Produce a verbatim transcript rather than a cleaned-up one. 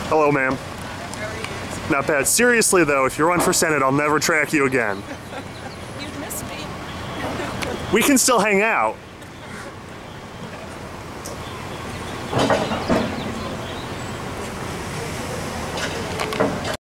Hello, ma'am. How are you? Not bad. Seriously, though, if you run for Senate, I'll never track you again. You'd miss me. We can still hang out.